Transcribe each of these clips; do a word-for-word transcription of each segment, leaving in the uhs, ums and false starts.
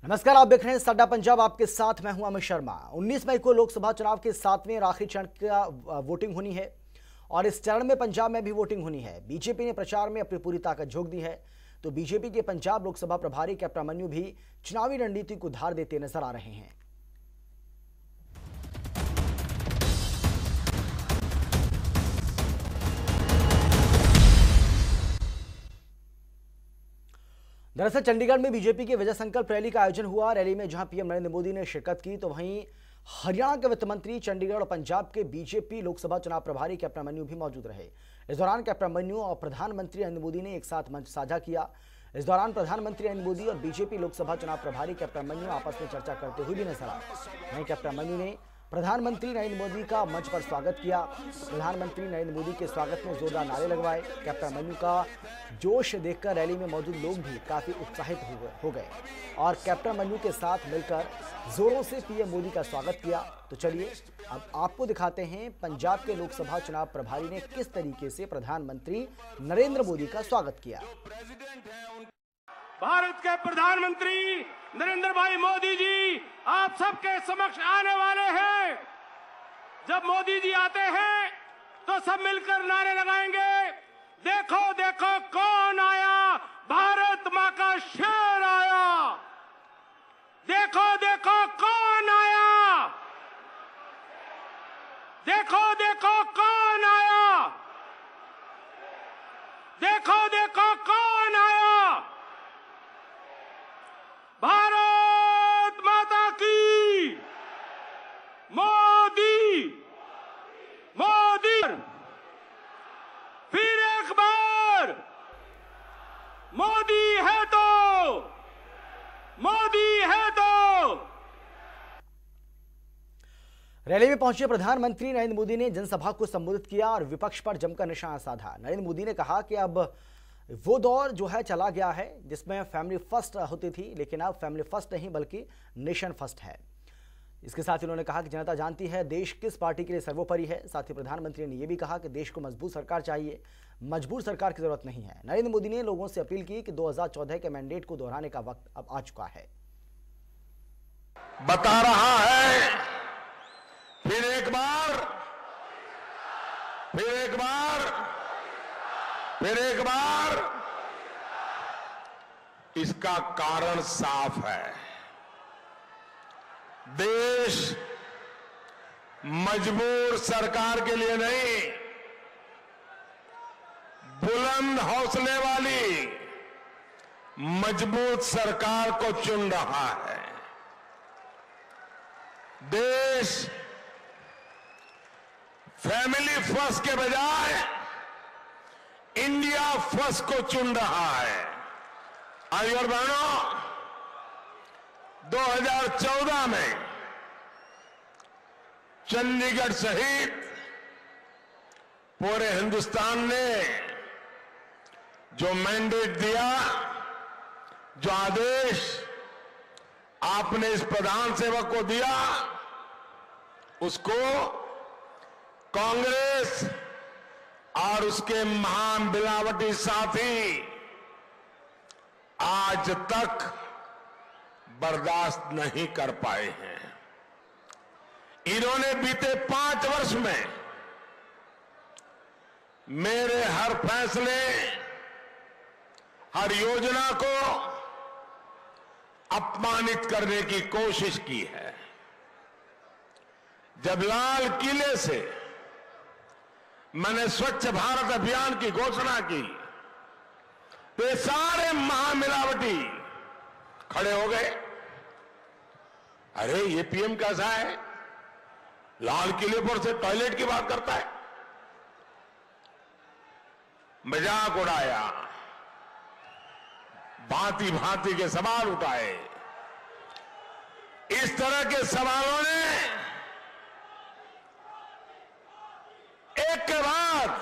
नमस्कार, आप देख रहे हैं सड्डा पंजाब। आपके साथ मैं हूं अमित शर्मा। उन्नीस मई को लोकसभा चुनाव के सातवें और आखिरी चरण का वोटिंग होनी है और इस चरण में पंजाब में भी वोटिंग होनी है। बीजेपी ने प्रचार में अपनी पूरी ताकत झोंक दी है, तो बीजेपी के पंजाब लोकसभा प्रभारी कैप्टन अभिमन्यु भी चुनावी रणनीति को धार देते नजर आ रहे हैं। दरअसल चंडीगढ़ में बीजेपी की विजय संकल्प रैली का आयोजन हुआ। रैली में जहां पीएम नरेंद्र मोदी ने शिरकत की, तो वहीं हरियाणा के वित्त मंत्री, चंडीगढ़ और पंजाब के बीजेपी लोकसभा चुनाव प्रभारी कैप्टन अभिमन्यु भी मौजूद रहे। इस दौरान कैप्टन अभिमन्यु और प्रधानमंत्री नरेंद्र मोदी ने एक साथ मंच साझा किया। इस दौरान प्रधानमंत्री नरेंद्र मोदी और बीजेपी लोकसभा चुनाव प्रभारी कैप्टन अभिमन्यु आपस में चर्चा करते हुए भी नजर आए। वहीं कैप्टन अभिमन्यु ने प्रधानमंत्री नरेंद्र मोदी का मंच पर स्वागत किया। प्रधानमंत्री नरेंद्र मोदी के स्वागत में जोरदार नारे लगवाए। कैप्टन अभिमन्यु का जोश देखकर रैली में मौजूद लोग भी काफी उत्साहित हो गए और कैप्टन अभिमन्यु के साथ मिलकर जोरों से पीएम मोदी का स्वागत किया। तो चलिए अब आपको दिखाते हैं पंजाब के लोकसभा चुनाव प्रभारी ने किस तरीके से प्रधानमंत्री नरेंद्र मोदी का स्वागत किया। भारत के प्रधानमंत्री नरेंद्र भाई मोदी जी आप सबके समक्ष आने वाले हैं। जब मोदी जी आते हैं तो सब मिलकर नारे लगाएंगे, देखो देखो कौन आया, भारत मां का शेर आया। देखो देखो कौन आया, देखो देखो कौन आया, देखो देखो कौन आया। भारत माता की, मोदी मोदी फिर एक बार, मोदी है तो मोदी है तो। रैली में पहुंचे प्रधानमंत्री नरेंद्र मोदी ने जनसभा को संबोधित किया और विपक्ष पर जमकर निशाना साधा। नरेंद्र मोदी ने कहा कि अब वो दौर जो है चला गया है जिसमें फैमिली फर्स्ट होती थी, लेकिन अब फैमिली फर्स्ट नहीं बल्कि नेशन फर्स्ट है। इसके साथ उन्होंने कहा कि जनता जानती है देश किस पार्टी के लिए सर्वोपरि है। साथ ही प्रधानमंत्री ने यह भी कहा कि देश को मजबूत सरकार चाहिए, मजबूर सरकार की जरूरत नहीं है। नरेंद्र मोदी ने लोगों से अपील की कि दो हज़ार चौदह के मैंडेट को दोहराने का वक्त अब आ चुका है। बता रहा है फिर एक बार, फिर एक बार, फिर एक बार। इसका कारण साफ है, देश मजबूर सरकार के लिए नहीं, बुलंद हौसले वाली मजबूत सरकार को चुन रहा है। देश फैमिली फर्स्ट के बजाय इंडिया फर्स्ट को चुन रहा है। भाई और बहनों, दो हज़ार चौदह में चंडीगढ़ सहित पूरे हिंदुस्तान ने जो मैंडेट दिया, जो आदेश आपने इस प्रधान सेवक को दिया, उसको कांग्रेस और उसके महान मिलावटी साथी आज तक बर्दाश्त नहीं कर पाए हैं। इन्होंने बीते पांच वर्ष में मेरे हर फैसले, हर योजना को अपमानित करने की कोशिश की है। जब लाल किले से मैंने स्वच्छ भारत अभियान की घोषणा की तो ये सारे महामिलावटी खड़े हो गए। अरे ये पीएम कैसा है, लाल किले पर से टॉयलेट की बात करता है। मजाक उड़ाया, भांति भांति के सवाल उठाए। इस तरह के सवालों ने एक के बाद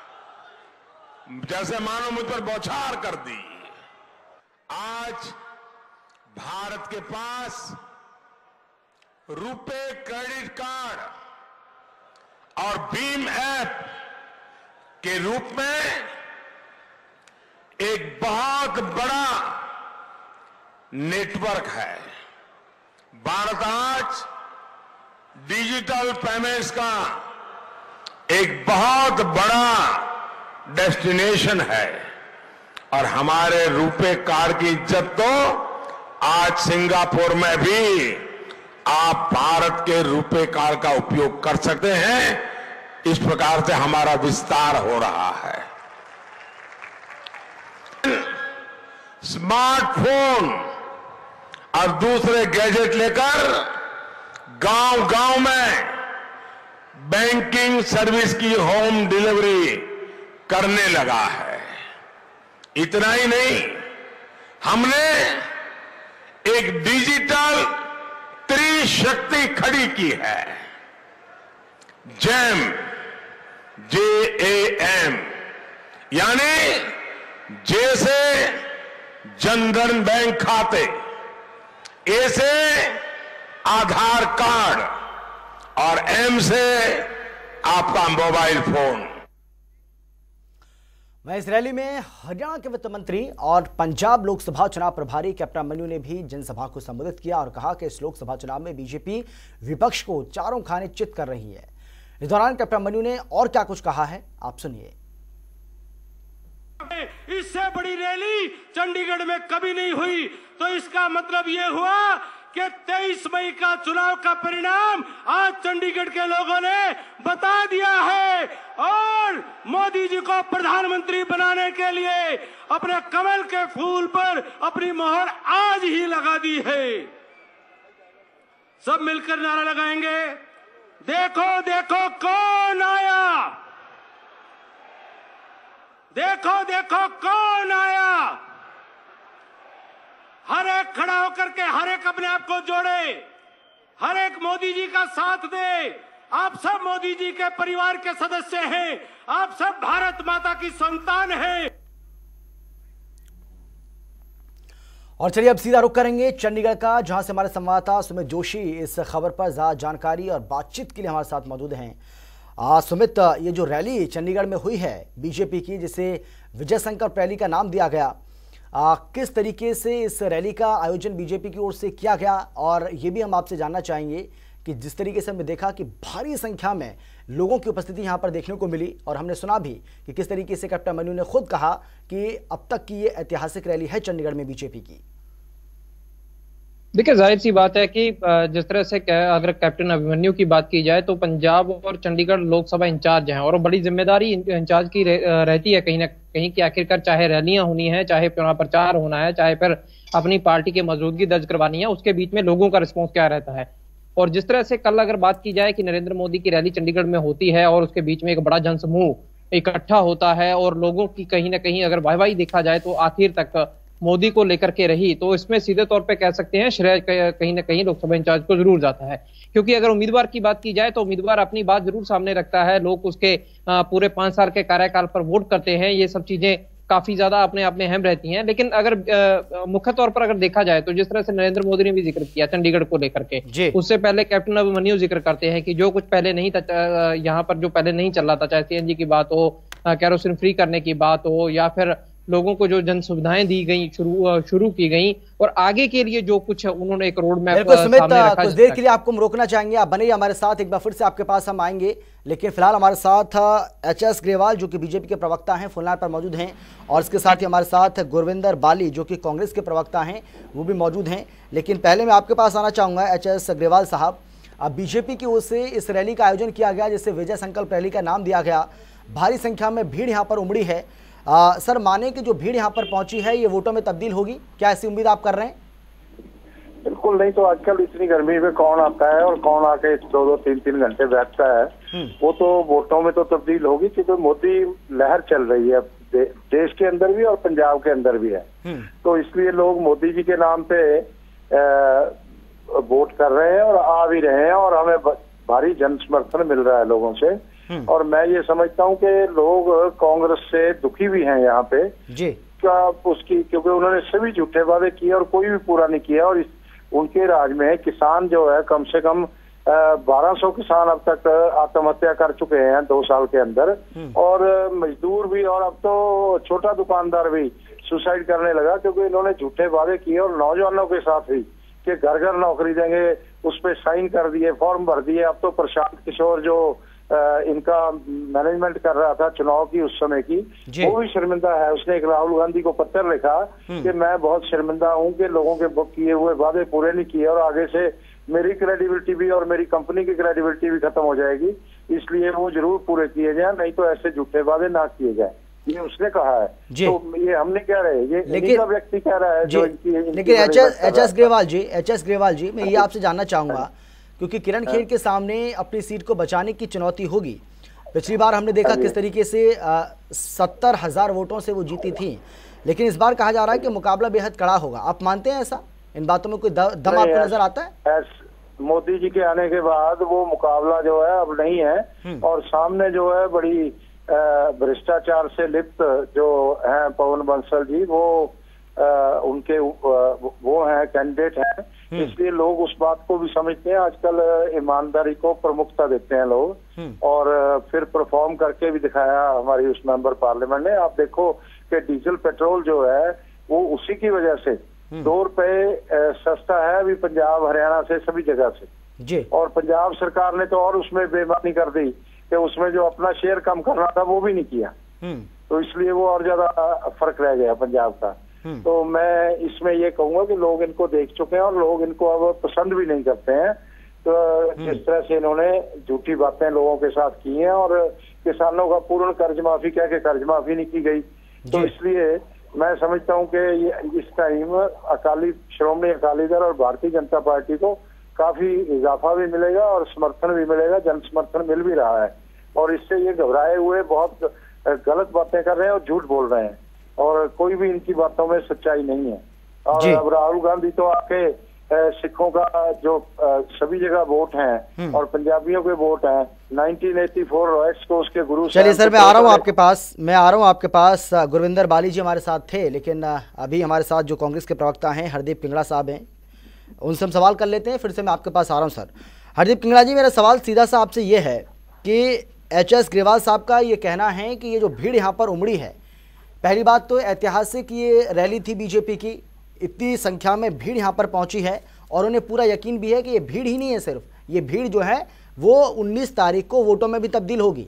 जैसे मानो मुझ पर बौछार कर दी। आज भारत के पास रुपे क्रेडिट कार्ड और भीम ऐप के रूप में एक बहुत बड़ा नेटवर्क है। भारत आज डिजिटल पेमेंट्स का एक बहुत बड़ा डेस्टिनेशन है और हमारे रुपे कार्ड की इज्जत तो आज सिंगापुर में भी आप भारत के रुपे कार्ड का उपयोग कर सकते हैं। इस प्रकार से हमारा विस्तार हो रहा है। स्मार्टफोन और दूसरे गैजेट लेकर गांव-गांव में बैंकिंग सर्विस की होम डिलीवरी करने लगा है। इतना ही नहीं, हमने एक डिजिटल त्रिशक्ति खड़ी की है। जेम जे ए एम यानी जैसे जनधन बैंक खाते, ऐसे आधार कार्ड और एम से आपका मोबाइल फोन। वहीं इस रैली में हरियाणा के वित्त मंत्री और पंजाब लोकसभा चुनाव प्रभारी कैप्टन अभिमन्यु ने भी जनसभा को संबोधित किया और कहा कि इस लोकसभा चुनाव में बीजेपी विपक्ष को चारों खाने चित कर रही है। इस दौरान कैप्टन अभिमन्यु ने और क्या कुछ कहा है, आप सुनिए। इससे बड़ी रैली चंडीगढ़ में कभी नहीं हुई, तो इसका मतलब यह हुआ कि तेईस मई का चुनाव का परिणाम आज चंडीगढ़ के लोगों ने बता दिया है और मोदी जी को प्रधानमंत्री बनाने के लिए अपने कमल के फूल पर अपनी मोहर आज ही लगा दी है। सब मिलकर नारा लगाएंगे, देखो देखो कौन आया, देखो देखो कौन आया। हर एक खड़ा होकर के हर एक अपने आप को जोड़े, हर एक मोदी जी का साथ दे। आप सब मोदी जी के परिवार के सदस्य हैं, आप सब भारत माता की संतान हैं। और चलिए अब सीधा रुख करेंगे चंडीगढ़ का, जहां से हमारे संवाददाता सुमित जोशी इस खबर पर ज्यादा जानकारी और बातचीत के लिए हमारे साथ मौजूद हैं। आ, सुमित, ये जो रैली चंडीगढ़ में हुई है बीजेपी की, जिसे विजय संकल्प रैली का नाम दिया गया, आ, किस तरीके से इस रैली का आयोजन बीजेपी की ओर से किया गया, और ये भी हम आपसे जानना चाहेंगे कि जिस तरीके से हमने देखा कि भारी संख्या में लोगों की उपस्थिति यहाँ पर देखने को मिली, और हमने सुना भी कि किस तरीके से कैप्टन अभिमन्यु ने खुद कहा कि अब तक की ये ऐतिहासिक रैली है चंडीगढ़ में बीजेपी की। देखिए, जाहिर सी बात है कि जिस तरह से अगर कैप्टन अभिमन्यु की बात की जाए तो पंजाब और चंडीगढ़ लोकसभा इंचार्ज हैं और बड़ी जिम्मेदारी इंचार्ज की रहती है कहीं ना कहीं कि आखिरकार चाहे रैलियां होनी है, चाहे चुनाव प्रचार होना है, चाहे फिर अपनी पार्टी की मौजूदगी दर्ज करवानी है, उसके बीच में लोगों का रिस्पॉन्स क्या रहता है। और जिस तरह से कल अगर बात की जाए कि नरेंद्र मोदी की रैली चंडीगढ़ में होती है और उसके बीच में एक बड़ा जनसमूह इकट्ठा होता है और लोगों की कहीं ना कहीं अगर वाहवाही देखा जाए तो आखिर तक मोदी को लेकर के रही, तो इसमें सीधे तौर पे कह सकते हैं श्रेय कहीं ना कहीं लोकसभा इंचार्ज को जरूर जाता है। क्योंकि अगर उम्मीदवार की बात की जाए तो उम्मीदवार अपनी बात जरूर सामने रखता है, लोग उसके पूरे पांच साल के कार्यकाल पर वोट करते हैं, ये सब चीजें काफी ज्यादा अपने आप में अहम रहती हैं। लेकिन अगर मुख्य तौर पर अगर देखा जाए तो जिस तरह से नरेंद्र मोदी ने भी जिक्र किया चंडीगढ़ को लेकर के, उससे पहले कैप्टन अभिमन्यु जिक्र करते हैं कि जो कुछ पहले नहीं था, यहाँ पर जो पहले नहीं चल रहा था, चाहे सीएनजी की बात हो, कैरोसिन फ्री करने की बात हो, या फिर लोगों को जो जन सुविधाएं दी गई, शुरू शुरू की गई, और आगे के लिए जो कुछ उन्होंने एक रोड मैप सामने रखा। कुछ देर के लिए आपको हम रोकना चाहेंगे, आप बने हमारे साथ, एक बार फिर से आपके पास हम आएंगे, लेकिन फिलहाल हमारे साथ एच एस ग्रेवाल जो कि बीजेपी के प्रवक्ता हैं फोन लाइन पर मौजूद हैं, और इसके साथ ही हमारे साथ गुरविंदर बाली जो कि कांग्रेस के प्रवक्ता हैं वो भी मौजूद हैं। लेकिन पहले मैं आपके पास आना चाहूंगा एच एस ग्रेवाल साहब, अब बीजेपी की ओर से इस रैली का आयोजन किया गया जिसे विजय संकल्प रैली का नाम दिया गया, भारी संख्या में भीड़ यहाँ पर उमड़ी है। आ, सर, माने कि जो भीड़ यहाँ पर पहुंची है ये वोटों में तब्दील होगी, क्या ऐसी उम्मीद आप कर रहे हैं? बिल्कुल नहीं, तो आजकल इतनी गर्मी में कौन आता है और कौन आके दो दो तीन तीन घंटे बैठता है, वो तो वोटों में तो तब्दील होगी, क्योंकि मोदी लहर चल रही है दे, देश के अंदर भी और पंजाब के अंदर भी है। तो इसलिए लोग मोदी जी के नाम पे वोट कर रहे हैं और आ भी रहे हैं, और हमें भारी जन समर्थन मिल रहा है लोगों से। और मैं ये समझता हूँ कि लोग कांग्रेस से दुखी भी हैं यहाँ पे जी, क्या उसकी, क्योंकि उन्होंने सभी झूठे वादे किए और कोई भी पूरा नहीं किया। और इस, उनके राज में किसान जो है कम से कम बारह सौ किसान अब तक आत्महत्या कर चुके हैं दो साल के अंदर, और मजदूर भी, और अब तो छोटा दुकानदार भी सुसाइड करने लगा, क्योंकि इन्होंने झूठे वादे किए और नौजवानों के साथ भी कि घर घर नौकरी देंगे, उस पर साइन कर दिए, फॉर्म भर दिए। अब तो प्रशांत किशोर जो आ, इनका मैनेजमेंट कर रहा था चुनाव की उस समय की, वो भी शर्मिंदा है। उसने एक राहुल गांधी को पत्र लिखा कि मैं बहुत शर्मिंदा हूं कि लोगों के किए हुए वादे पूरे नहीं किए और आगे से मेरी क्रेडिबिलिटी भी और मेरी कंपनी की क्रेडिबिलिटी भी खत्म हो जाएगी, इसलिए वो जरूर पूरे किए जाए, नहीं तो ऐसे झूठे वादे ना किए जाए। ये उसने कहा है, तो ये हमने कह रहे हैं, ये लेकिन का व्यक्ति कह रहा है जो इनकी, इनकी लेकिन H S Grewal ji H S Grewal ji मैं ये आपसे जानना चाहूंगा, क्योंकि किरण खेर के सामने अपनी सीट को बचाने की चुनौती होगी। पिछली बार हमने देखा किस तरीके से सत्तर हजार वोटों से वो जीती थी, लेकिन इस बार कहा जा रहा है कि मुकाबला बेहद कड़ा होगा। आप मानते हैं ऐसा? इन बातों में कोई दम आपको नजर आता है? मोदी जी के आने के बाद वो मुकाबला जो है अब नहीं है, और सामने जो है बड़ी भ्रष्टाचार से लिप्त जो है पवन बंसल जी, वो आ, उनके वो हैं, कैंडिडेट हैं, इसलिए लोग उस बात को भी समझते हैं। आजकल ईमानदारी को प्रमुखता देते हैं लोग, और फिर परफॉर्म करके भी दिखाया हमारी उस मेंबर पार्लियामेंट ने। आप देखो कि डीजल पेट्रोल जो है वो उसी की वजह से दो रुपए सस्ता है अभी पंजाब हरियाणा से, सभी जगह से जी। और पंजाब सरकार ने तो और उसमें बेईमानी कर दी कि उसमें जो अपना शेयर कम करना था वो भी नहीं किया, तो इसलिए वो और ज्यादा फर्क रह गया पंजाब का। तो मैं इसमें ये कहूंगा कि लोग इनको देख चुके हैं और लोग इनको अब पसंद भी नहीं करते हैं। तो जिस तरह से इन्होंने झूठी बातें लोगों के साथ की हैं और किसानों का पूर्ण कर्ज माफी कह के कर्ज माफी नहीं की गई, तो इसलिए मैं समझता हूं कि इस टाइम अकाली श्रोमणी अकाली दल और भारतीय जनता पार्टी को काफी इजाफा भी मिलेगा और समर्थन भी मिलेगा, जन समर्थन मिल भी रहा है। और इससे ये घबराए हुए बहुत गलत बातें कर रहे हैं और झूठ बोल रहे हैं, और कोई भी इनकी बातों में सच्चाई नहीं है। और अब राहुल गांधी तो आके सिखों का जो सभी जगह वोट हैं और पंजाबियों के वोट हैं, नाइनटीन एटी फोर रॉयट्स को उसके गुरु। चलिए सर, मैं आ रहा हूँ आपके पास मैं आ रहा हूँ आपके पास गुरविंदर बाली जी हमारे साथ थे, लेकिन अभी हमारे साथ जो कांग्रेस के प्रवक्ता हैं हरदीप पिंगड़ा साहब हैं, उनसे हम सवाल कर लेते हैं, फिर से मैं आपके पास आ रहा हूँ। सर हरदीप पिंगड़ा जी, मेरा सवाल सीधा सा आपसे ये है कि एच एस ग्रेवाल साहब का ये कहना है कि ये जो भीड़ यहाँ पर उमड़ी है, पहली बात तो ऐतिहासिक ये रैली थी बीजेपी की, इतनी संख्या में भीड़ यहाँ पर पहुंची है और उन्हें पूरा यकीन भी है कि ये भीड़ ही नहीं है, सिर्फ ये भीड़ जो है वो उन्नीस तारीख को वोटों में भी तब्दील होगी।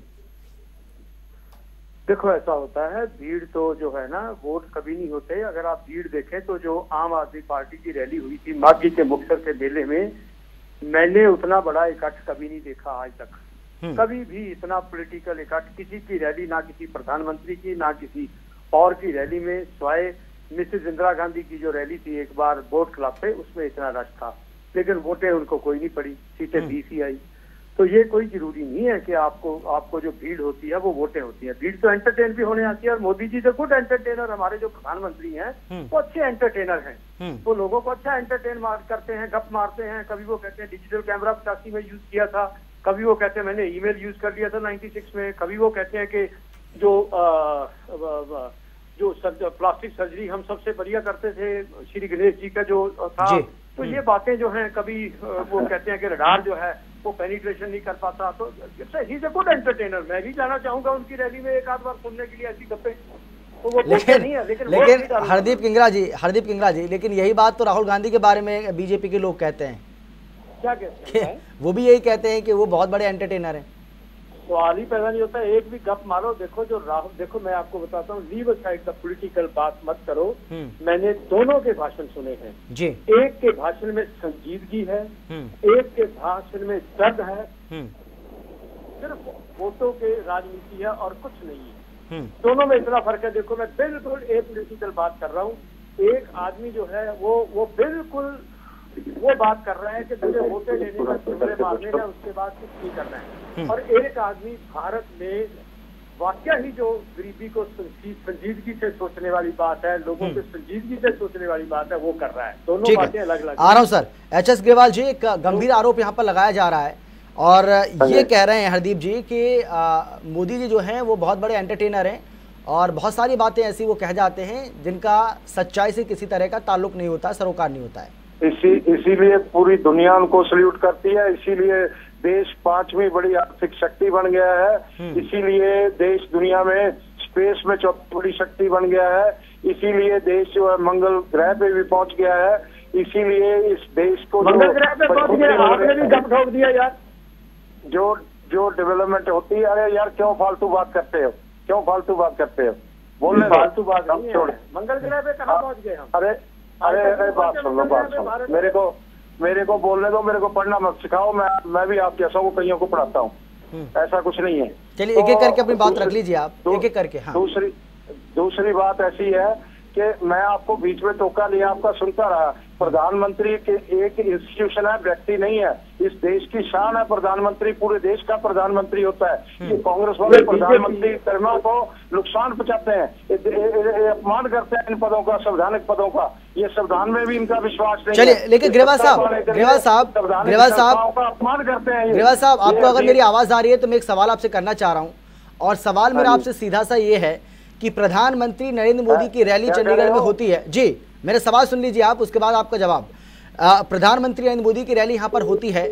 देखो ऐसा होता है, भीड़ तो जो है ना वोट कभी नहीं होते। अगर आप भीड़ देखें तो जो आम आदमी पार्टी की रैली हुई थी माघी के मुक्तसर के मेले में, मैंने उतना बड़ा इकट्ठ कभी नहीं देखा आज तक। कभी भी इतना पॉलिटिकल इकट्ठ किसी की रैली, ना किसी प्रधानमंत्री की ना किसी और की रैली में, स्वाय मिसेज इंदिरा गांधी की जो रैली थी एक बार बोट क्लब पे, उसमें इतना रश था, लेकिन वोटें उनको कोई नहीं पड़ी, सीटें बीस ही आई। तो ये कोई जरूरी नहीं है कि आपको आपको जो भीड़ होती है वो वोटें होती है। भीड़ तो एंटरटेन भी होने आती है, और मोदी जी तो गुड एंटरटेनर, हमारे जो प्रधानमंत्री हैं वो अच्छे एंटरटेनर हैं, वो लोगों को अच्छा एंटरटेन मार करते हैं, गप मारते हैं। कभी वो कहते हैं डिजिटल कैमरा पचासी में यूज किया था, कभी वो कहते हैं मैंने ईमेल यूज कर लिया था नाइन्टी सिक्स में, कभी वो कहते हैं कि जो आ, जो सर्ज, प्लास्टिक सर्जरी हम सबसे बढ़िया करते थे श्री गणेश जी का जो था। तो ये बातें जो हैं, कभी वो कहते हैं कि रडार जो है वो पेनिट्रेशन नहीं कर पाता। तो he is a good entertainer. मैं भी जाना चाहूंगा उनकी रैली में एक आध बार सुनने के लिए ऐसी गप्पे। तो वो लेकिन नहीं है, लेकिन, लेकिन हरदीप किंगरा जी हरदीप किंगरा जी लेकिन यही बात तो राहुल गांधी के बारे में बीजेपी के लोग कहते हैं। क्या कहते हैं? वो भी यही कहते हैं कि वो बहुत बड़े एंटरटेनर हैं। सवाल ही पैदा नहीं होता, एक भी गप मारो। देखो जो राहुल, देखो मैं आपको बताता हूँ, लीव असाइड द पॉलिटिकल बात मत करो। मैंने दोनों के भाषण सुने हैं जी। एक के भाषण में संजीदगी है, एक के भाषण में दर्द है, सिर्फ वोटों के राजनीति है और कुछ नहीं है। दोनों में इतना फर्क है। देखो मैं बिल्कुल एक पॉलिटिकल बात कर रहा हूँ, एक आदमी जो है वो वो बिल्कुल वो बात कर रहे हैं कि मुझे वोटें लेने का चुटरे मारने का, उसके बाद कुछ नहीं कर रहे हैं। और एक आदमी भारत में वाकया ही जो गरीबी को संजीदगी से सोचने वाली बात है, लोगों के संजीदगी से सोचने वाली बात है, वो कर रहा है। दोनों बातें अलग अलग। आ रहा हूँ sir. H S Grewal ji, एक गंभीर आरोप यहाँ पर लगाया जा रहा है और ये कह रहे हैं हरदीप जी कि मोदी जी जो हैं वो बहुत बड़े एंटरटेनर हैं और बहुत सारी बातें ऐसी वो कह जाते हैं जिनका सच्चाई से किसी तरह का ताल्लुक नहीं होता, सरोकार नहीं होता है। इसी इसीलिए पूरी दुनिया उनको सल्यूट करती है, इसीलिए देश पांचवी बड़ी आर्थिक शक्ति बन गया है, इसीलिए देश दुनिया में स्पेस में चौथी बड़ी शक्ति बन गया है, इसीलिए देश जो है मंगल ग्रह पे भी पहुंच गया है, इसीलिए इस देश को मंगल ग्रह पे पहुंच गए, आपने भी दम ठोक दिया यार। जो जो डेवलपमेंट होती है, अरे यार क्यों फालतू बात करते हो, क्यों फालतू बात करते हो, बोलने फालतू बात नहीं है। मंगल ग्रह पे कहाँ पहुंच गए हम? अरे अरे अरे बात सुन लो, बात सुन, मेरे को मेरे को बोलने दो, मेरे को पढ़ना मत सिखाओ, मैं मैं भी आप जैसा को कईयों को पढ़ाता हूँ, ऐसा कुछ नहीं है। चलिए एक एक करके अपनी बात रख लीजिए आप, एक एक करके। हाँ। दूसरी दूसरी बात ऐसी है कि मैं आपको बीच में टोका लिया, आपका सुनता रहा। प्रधानमंत्री के एक इंस्टीट्यूशन है, व्यक्ति नहीं है। इस देश की शान है प्रधानमंत्री, पूरे देश का प्रधानमंत्री होता है। ये कांग्रेस वाले प्रधानमंत्री कर्मियों को नुकसान पहुंचाते हैं, अपमान करते हैं इन पदों का, संवैधानिक पदों का। ये संविधान में भी इनका विश्वास नहीं। चलिए लेकिन ग्रेवाल साहब ग्रेवाल साहब ग्रेवाल साहब अपमान करते हैं ग्रेवाल साहब आपको अगर मेरी आवाज आ रही है तो मैं एक सवाल आपसे करना चाह रहा हूँ, और सवाल मेरा आपसे सीधा सा ये है कि प्रधानमंत्री नरेंद्र मोदी की रैली चंडीगढ़ में होती है। जी मेरा सवाल सुन लीजिए आप, उसके बाद आपका जवाब। प्रधानमंत्री नरेंद्र मोदी की रैली यहाँ पर होती है।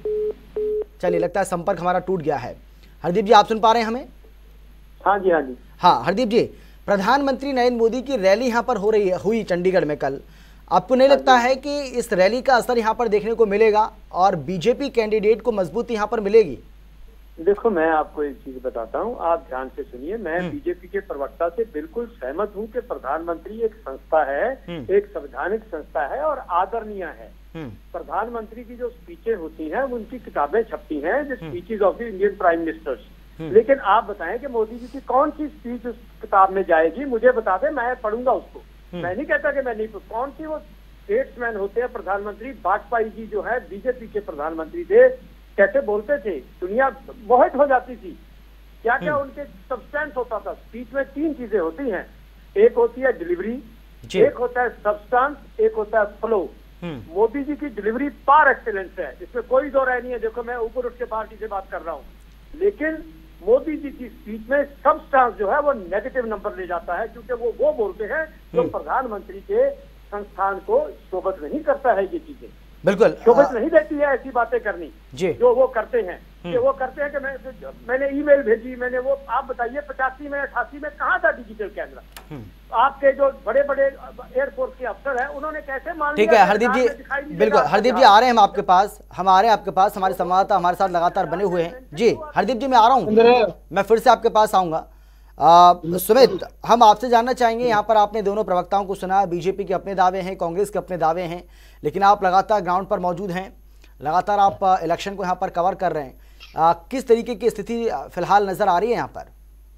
चलिए लगता है संपर्क हमारा टूट गया है। हरदीप जी आप सुन पा रहे हैं हमें? हाँ जी हाँ जी हाँ हरदीप जी, प्रधानमंत्री नरेंद्र मोदी की रैली यहाँ पर हो रही है, हुई चंडीगढ़ में कल। आपको नहीं लगता है कि इस रैली का असर यहाँ पर देखने को मिलेगा और बीजेपी कैंडिडेट को मजबूती यहाँ पर मिलेगी? देखो मैं आपको एक चीज बताता हूँ, आप ध्यान से सुनिए। मैं बीजेपी के प्रवक्ता से बिल्कुल सहमत हूँ कि प्रधानमंत्री एक संस्था है, एक संवैधानिक संस्था है और आदरणीय है। प्रधानमंत्री की जो स्पीचें होती हैं उनकी किताबें छपती हैं, the speeches of the Indian prime ministers. लेकिन आप बताएं कि मोदी जी की कौन सी स्पीच उस किताब में जाएगी, मुझे बता दें, मैं पढ़ूंगा उसको। मैं नहीं कहता कि मैं नहीं, कौन सी वो स्टेट्समैन होते हैं प्रधानमंत्री। वाजपेयी जी जो है बीजेपी के प्रधानमंत्री थे, कैसे बोलते थे, दुनिया मोहित हो जाती थी। क्या क्या उनके सब्सटेंस होता था। स्पीच में तीन चीजें होती हैं, एक होती है डिलीवरी, एक होता है सब्सटेंस, एक होता है फ्लो। मोदी जी की डिलीवरी पार एक्सीलेंस है, इसमें कोई दो राय नहीं है। देखो मैं ऊपर उठ के पार्टी से बात कर रहा हूँ, लेकिन मोदी जी की स्पीच में सब्सटेंस जो है वो नेगेटिव नंबर ले जाता है, क्योंकि वो वो बोलते हैं जो प्रधानमंत्री के संस्थान को शोभत नहीं करता है। ये चीजें बिल्कुल शोभत नहीं देती है ऐसी बातें करनी जी। जो वो करते हैं कि वो करते हैं कि मैं मैंने ईमेल भेजी, मैंने वो, आप बताइए पचासी में अठासी में कहाँ था डिजिटल कैमरा? आपके जो बड़े बड़े एयरफोर्स के अफसर हैं उन्होंने कैसे मान लिया? ठीक है हरदीप जी, बिल्कुल हरदीप जी आ रहे हैं हम आपके पास, हम आ रहे हैं आपके पास, हमारे संवाददाता हमारे साथ लगातार बने हुए हैं। जी हरदीप जी मैं आ रहा हूँ, मैं फिर से आपके पास आऊंगा। सुमित हम आपसे जानना चाहेंगे, यहाँ पर आपने दोनों प्रवक्ताओं को सुना, बीजेपी के अपने दावे हैं, कांग्रेस के अपने दावे हैं, लेकिन आप लगातार ग्राउंड पर मौजूद हैं, लगातार आप इलेक्शन को यहाँ पर कवर कर रहे हैं। आ, किस तरीके की स्थिति फिलहाल नजर आ रही है यहाँ पर?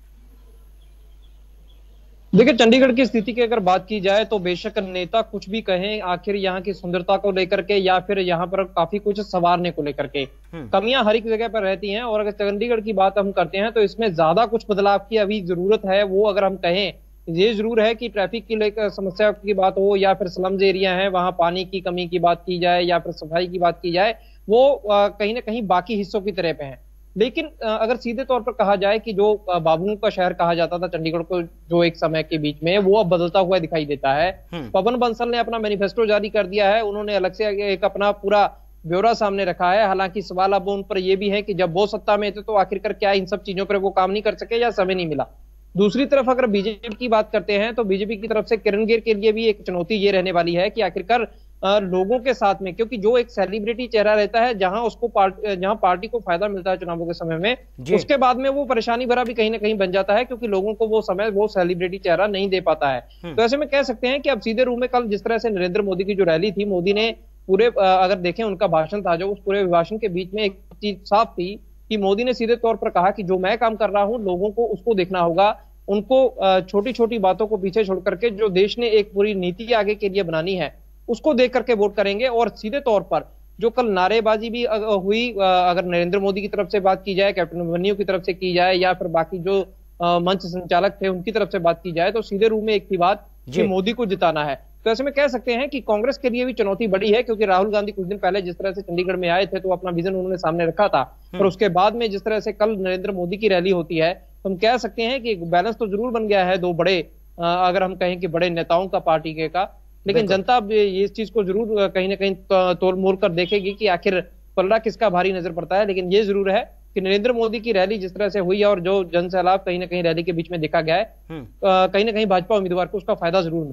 देखिए चंडीगढ़ की स्थिति की अगर बात की जाए तो बेशक नेता कुछ भी कहें, आखिर यहाँ की सुंदरता को लेकर के या फिर यहाँ पर काफी कुछ संवारने को लेकर के कमियां हर एक जगह पर रहती हैं। और अगर चंडीगढ़ की बात हम करते हैं तो इसमें ज्यादा कुछ बदलाव की अभी जरूरत है। वो अगर हम कहें, ये जरूर है कि ट्रैफिक की लेकर समस्या की बात हो या फिर स्लम्स एरिया है वहां पानी की कमी की बात की जाए या फिर सफाई की बात की जाए, वो कहीं ना कहीं बाकी हिस्सों की तरह पे है। लेकिन अगर सीधे तौर पर कहा जाए कि जो बाबुओं का शहर कहा जाता था चंडीगढ़ को जो एक समय के बीच में, वो अब बदलता हुआ दिखाई देता है। पवन बंसल ने अपना मैनिफेस्टो जारी कर दिया है, उन्होंने अलग से एक अपना पूरा ब्यौरा सामने रखा है। हालांकि सवाल अब उन पर यह भी है कि जब वो सत्ता में थे तो आखिरकार क्या इन सब चीजों पर वो काम नहीं कर सके या समय नहीं मिला। दूसरी तरफ अगर बीजेपी की बात करते हैं तो बीजेपी की तरफ से किरण गिर के लिए भी एक चुनौती ये रहने वाली है कि आखिरकार लोगों के साथ में, क्योंकि जो एक सेलिब्रिटी चेहरा रहता है जहां उसको पार्टी जहां पार्टी को फायदा मिलता है चुनावों के समय में, उसके बाद में वो परेशानी भरा भी कहीं ना कहीं बन जाता है, क्योंकि लोगों को वो समय वो सेलिब्रिटी चेहरा नहीं दे पाता है। तो ऐसे में कह सकते हैं कि अब सीधे रूप में कल जिस तरह से नरेंद्र मोदी की जो रैली थी, मोदी ने पूरे अगर देखें उनका भाषण था जो, उस पूरे भाषण के बीच में एक चीज साफ थी कि मोदी ने सीधे तौर पर कहा कि जो मैं काम कर रहा हूं लोगों को उसको देखना होगा, उनको छोटी छोटी बातों को पीछे छोड़ करके जो देश ने एक पूरी नीति आगे के लिए बनानी है उसको देख करके वोट करेंगे। और सीधे तौर पर जो कल नारेबाजी भी हुई, अगर नरेंद्र मोदी की तरफ से बात की जाए, कैप्टन अभिमन्यु की तरफ से की जाए या फिर बाकी जो मंच संचालक थे उनकी तरफ से बात की जाए, तो सीधे रूप में एक ही बात कि मोदी को जिताना है। तो ऐसे में कह सकते हैं कि कांग्रेस के लिए भी चुनौती बड़ी है, क्योंकि राहुल गांधी कुछ दिन पहले जिस तरह से चंडीगढ़ में आए थे तो अपना विजन उन्होंने सामने रखा था, और उसके बाद में जिस तरह से कल नरेंद्र मोदी की रैली होती है तो हम कह सकते हैं कि बैलेंस तो जरूर बन गया है दो बड़े, अगर हम कहें कि बड़े नेताओं का पार्टी के का, लेकिन जनता इस चीज को जरूर कहीं ना कहीं तोड़ मोड़ कर देखेगी कि आखिर पलड़ा किसका भारी नजर पड़ता है। लेकिन ये जरूर है कि नरेंद्र मोदी की रैली जिस तरह से हुई है और जो जन सैलाब कहीं ना कहीं रैली के बीच में देखा गया है, कहीं ना कहीं भाजपा उम्मीदवार को उसका फायदा जरूर मिले।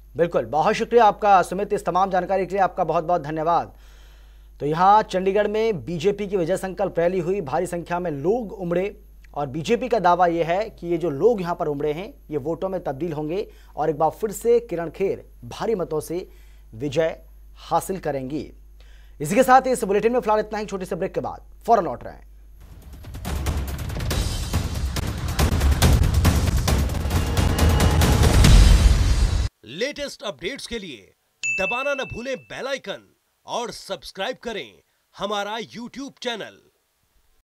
बिल्कुल, बहुत शुक्रिया आपका सुमित, इस तमाम जानकारी के लिए आपका बहुत बहुत धन्यवाद। तो यहाँ चंडीगढ़ में बीजेपी की विजय संकल्प रैली हुई, भारी संख्या में लोग उमड़े और बीजेपी का दावा यह है कि ये जो लोग यहाँ पर उमड़े हैं ये वोटों में तब्दील होंगे और एक बार फिर से किरण खेर भारी मतों से विजय हासिल करेंगी। इसी के साथ इस बुलेटिन में फिलहाल इतना ही, छोटे से ब्रेक के बाद फौरन लौट रहे हैं। लेटेस्ट अपडेट्स के लिए दबाना न भूलें बेल आइकन और सब्सक्राइब करें हमारा यूट्यूब चैनल।